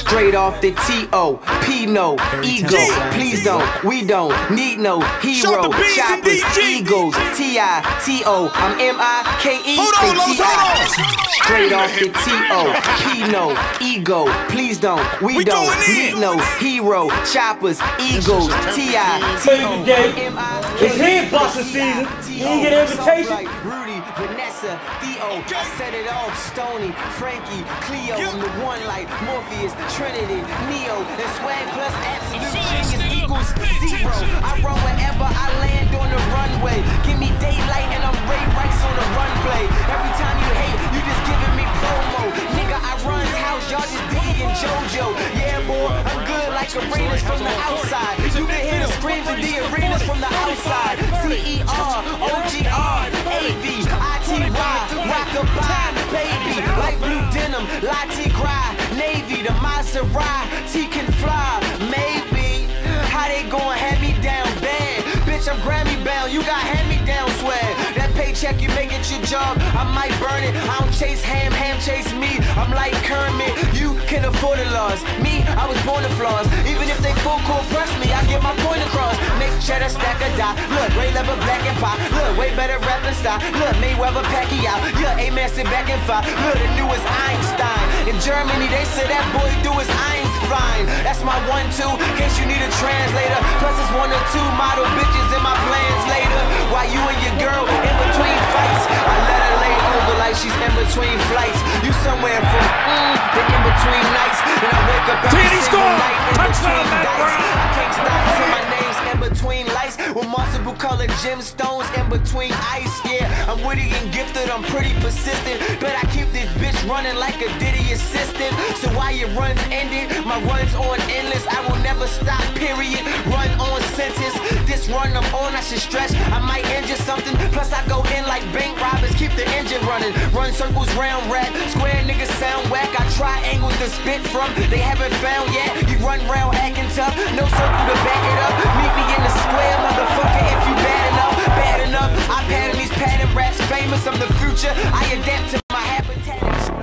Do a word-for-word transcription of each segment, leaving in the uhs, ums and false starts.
Straight off the T O P no ego. Please don't, we don't need no hero. Choppers, egos, T I T O. I'm M I K E and T I. Straight off the T O P no ego. Please don't, we don't need no hero. Choppers, egos, T I T O. It's head busting season. You didn't get an invitation. Rudy, Vanessa, Theo, I set it off. Stoney, Frankie, Cleo, I'm the one like Morpheus, Trinity, Neo, and swag plus absolute genius equals zero. I run wherever I land on the runway. Give me daylight and I'm Ray Rice on the run play. Every time you hate, you just giving me promo. Nigga, I run's house, y'all just Diddy and JoJo. Yeah, boy, I'm good like arenas from the outside. You can hear the screams of the arenas from the outside. C E R, O G R, A V, I T Y, rockabye, baby, like blue denim, Latte Gras, Navy, the Maserati can fly, maybe. How they gon' hand me down bad? Bitch, I'm Grammy bound, you got hand me down swag. That paycheck you make at your job, I might burn it. I don't chase ham, ham chase me. I'm like Kermit, you can afford the laws. Me, I was born to flaws. Even if they full court press me, I get my point across. Make cheddar, stack or die. Look, gray leather, black and pie. Look, way better rapping style. Look, Mayweather, Pacquiao. Yeah, amen, sit back and fight. Look, the newest Einstein. In Germany, they say that boy do his Einstein. That's my one two, in case you need a translator. Plus it's one or two model bitches in my plans later. While you and your girl in between fights, I let her lay over like she's in between flights. You somewhere from mm, the in between nights, and I wake up every single night in between dice. I can't stop till my name's in between lights with multiple colored gemstones in between ice. Yeah, I'm witty and gifted, I'm pretty persistent, but I keep this bitch running like a Diddy assistant. So while your runs ended, my runs on endless. I will never stop, period. Run on sentence. This run I'm on, I should stretch. I might injure something. Plus I go in like bank robbers, keep the engine running. Run circles round rap, square niggas sound whack. I try angles to spit from, they haven't found yet. You run round acting tough, no circle to back it up. Meet me in the square, motherfucker, if you bad enough. Bad enough, I pattern these pattern raps. Famous, I'm the future, I adapt to my habitat.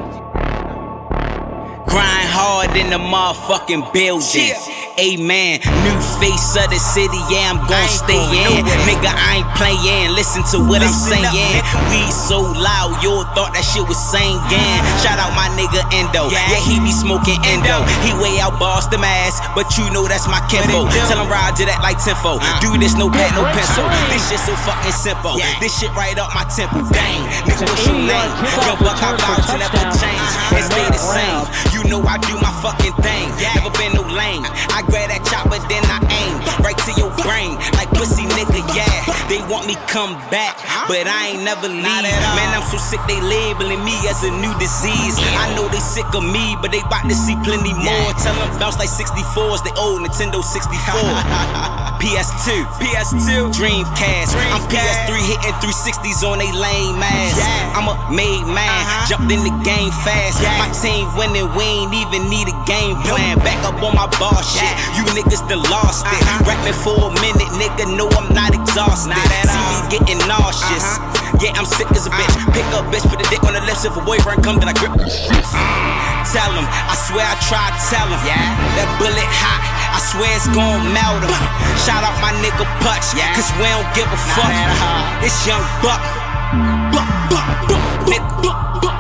Grind hard in the motherfucking building. Amen. New face of the city, yeah, I'm gon' stay in. Nigga, I ain't playin', listen to what I'm saying. We so loud, you thought that shit was singing. Shout out my nigga Endo, yeah, he be smoking Endo. He way out Boston ass, but you know that's my kinfo. Tell him Roger that like tenfo. Do this, no pad, no pencil. This shit so fucking simple. This shit right up my temple. Dang, nigga, what's your name? Yo, buck, I bow to never change and stay the same. You know I do my fucking thing. Never been no lame. I grab that chopper, then I aim right to your brain, like pussy nigga, yeah. They want me come back, but I ain't never leave. Man, I'm so sick they labeling me as a new disease. I know they sick of me, but they bout to see plenty more. Tell them bounce like sixty-fours, they old Nintendo sixty-four. P S two, P S two, Dreamcast. I'm P S three hitting three sixties on they lame ass. I'm a made man, jumped in the game fast. My team winning, we ain't even need a game plan. Back up on my bar shit, you niggas done lost it. Rapping for a minute, nigga, no I'm not exhausted. See me getting nauseous, yeah I'm sick as a bitch. Pick up bitch, put the dick on the lips. If a boyfriend come, then I grip. Tell him, I swear I tried to tell him, that bullet hot, I swear it's gon' melt him. Shout out my nigga Putch, cause we don't give a fuck. It's young Buck, Buck, Buck, Buck, Buck, Buck.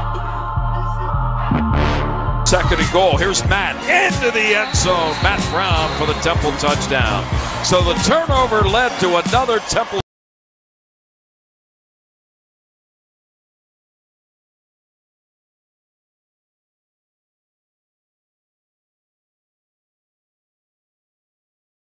Second and goal. Here's Matt into the end zone. Matt Brown for the Temple touchdown. So the turnover led to another Temple